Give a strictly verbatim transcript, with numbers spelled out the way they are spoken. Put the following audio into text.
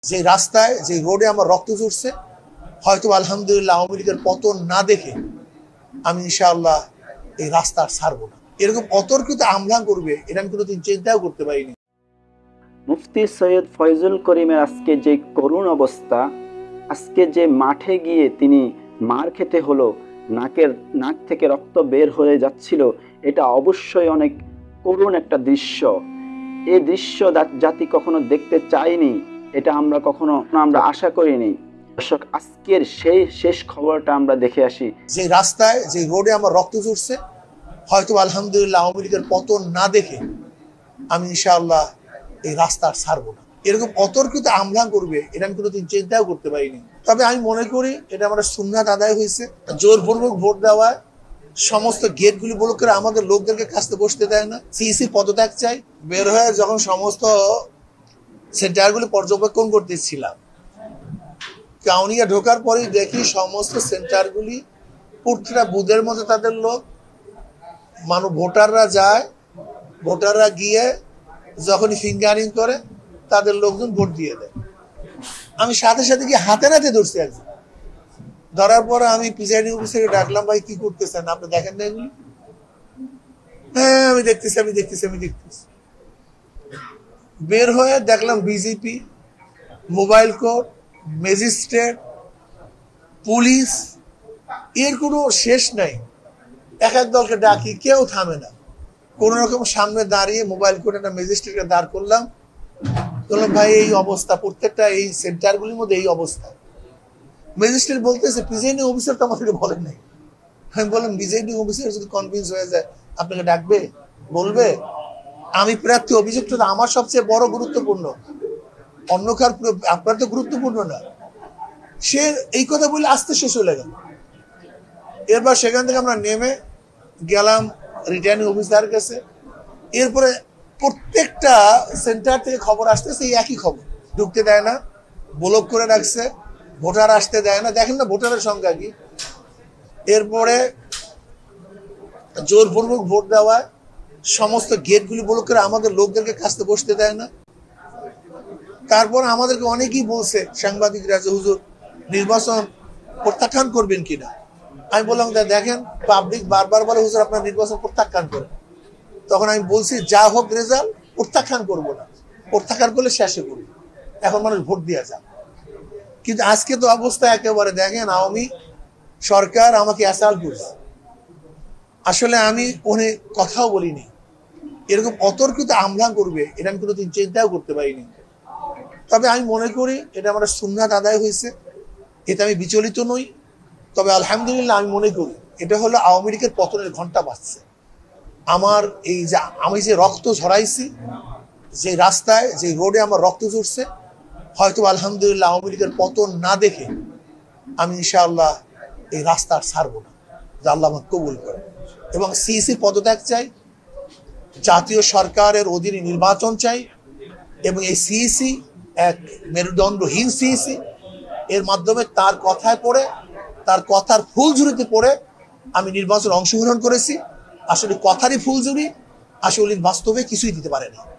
যে রাস্তায় যে রোডে আমার রক্ত ঝরছে, হয়তো আলহামদুলিল্লাহ আওয়ামী লীগের পতন না দেখে আমি ইনশাআল্লাহ এই রাস্তা ছাড়বো না। এরকম অতর্কিত আমলা করবে এটা আমি কোনোদিন চিন্তাও করতে পারিনি। মুফতি সৈয়দ ফয়জুল করিমের আজকে যে করুণ অবস্থা, আজকে যে মাঠে গিয়ে তিনি মার খেতে হলো, নাকের নাক থেকে রক্ত বের হয়ে যাচ্ছিল, এটা অবশ্যই অনেক করুণ একটা দৃশ্য। এই দৃশ্য জাতি কখনো দেখতে চায়নি, এটা আমরা কখনো আমরা আশা করিনি। দর্শক, আজকের সেই শেষ খবরটা আমরা দেখে আসি। যে রাস্তায় যে রোডে আমার রক্ত ঝরছে, হয়তো আলহামদুলিল্লাহ আওয়ামী লীগের পতন না দেখে আমি ইনশাআল্লাহ এই রাস্তা ছাড়বো না। এরকম অতর্কিত আমলা করবে এটা আমি কোনোদিন চিন্তাও করতে পারিনি। তবে আমি মনে করি এটা আমার সুন্নাত আদায় হয়েছে। জোরপূর্বক ভোট দেওয়ায় সমস্ত গেটগুলি ব্লক করে আমাদের লোকদেরকে কাছতে বসতে দেয় না। সিইসি পদত্যাগ চাই। বের হয়ে যখন সমস্ত সেন্টারগুলি পর্যবেক্ষণ করতেছিলাম, কাউনিয়া ঢোকার পরেই দেখি সমস্ত সেন্টারগুলি প্রতিটা বুথের মধ্যে তাদের লোক, মানুষ ভোটাররা যায়, ভোটাররা গিয়ে যখনই ফিঙ্গারিং করে তাদের লোকজন ভোট দিয়ে দেয়। আমি সাথে সাথে গিয়ে হাতে নাতে ধরছি একজন। ধরার পরে আমি প্রিসাইডিং অফিসারকে ডাকলাম, ভাই কি করতেছেন আপনি, দেখেন না এগুলি? হ্যাঁ আমি দেখতেছি আমি দেখতেছি আমি দেখতেছি বের হয়ে দেখলাম BJP, mobile court, magistrate, police, এর কোনো শেষ নাই। এক এক দলকে ডাকি, কেউ থামে না। কোন রকম সামনে দাঁড়িয়ে মোবাইল কোর্ট একটা ম্যাজিস্ট্রেটকে দাঁড় করলাম, বললাম ভাই এই অবস্থা, প্রত্যেকটা এই সেন্টারগুলির মধ্যে এই অবস্থা। ম্যাজিস্ট্রেট বলতেছে প্রিসাইডিং অফিসার তো আমাদেরকে বলেন নাই। আমি বললাম প্রিসাইডিং অফিসার যদি কনভিন্স হয়ে যায় আপনাকে ডাকবে, বলবে আমি প্রার্থী, অভিযোগটা আমার সবচেয়ে বড় গুরুত্বপূর্ণ, অন্য কার আপনার তো গুরুত্বপূর্ণ না। সে এই কথা বলে আসতে শেষ হয়ে গেল। এরপর সেখান থেকে আমরা নেমে গেলাম রিটার্নিং অফিসার কাছে। এরপরে প্রত্যেকটা সেন্টার থেকে খবর আসতেছে এই একই খবর, ঢুকতে দেয় না, ব্লক করে রাখছে, ভোটার আসতে দেয় না। দেখেন না ভোটারের সংখ্যা কি। এরপরে জোরপূর্বক ভোট দেওয়ায় সমস্ত গেটগুলি ব্লক করে আমাদের লোকদেরকে কাছতে বসতে দেয় না। তারপর আমাদেরকে অনেকেই বলছে সাংবাদিকরা যে হুজুর নির্বাচন প্রত্যাখ্যান করবেন কিনা। আমি বললাম দেখেন পাবলিক বারবার বলে হুজুর আপনার নির্বাচন প্রত্যাখ্যান করেন। তখন আমি বলছি যা হোক রেজাল্ট প্রত্যাখ্যান করবো না, প্রত্যাখ্যান করলে শেষে করবো, এখন মানুষ ভোট দিয়ে যান। কিন্তু আজকে তো অবস্থা একেবারে দেখেন, আওয়ামী সরকার আমাকে অ্যাসাল্ট করছে। আসলে আমি ওনে কথাও বলিনি। এরকম অতর্কিত আমলা করবে এটা আমি কোনোদিন চিন্তাও করতে পারিনি। তবে আমি মনে করি এটা আমার সুন্নাত আদায় হয়েছে, এতে আমি বিচলিত নই। তবে আলহামদুলিল্লাহ আমি মনে করি এটা হলো আওয়ামী লীগের পতনের ঘন্টা বাজছে। আমার এই যে আমি যে রক্ত ঝরাইছি, যে রাস্তায় যে রোডে আমার রক্ত ঝরছে, হয়তো আলহামদুলিল্লাহ আওয়ামী লীগের পতন না দেখে আমি ইনশাআল্লাহ এই রাস্তা ছাড়বো না, যা আল্লাহ আমাকে কবুল করে। এবং সিইসি পদত্যাগ চাই, জাতীয় সরকারের অধীনে নির্বাচন চাই, এবং এই সিইসি এক মেরুদণ্ডহীন সিইসি, এর মাধ্যমে তার কথায় পড়ে, তার কথার ফুলঝুরিতে পড়ে আমি নির্বাচনে অংশগ্রহণ করেছি। আসলে কথারই ফুলঝুরি, আসলে বাস্তবে কিছুই দিতে পারেনি।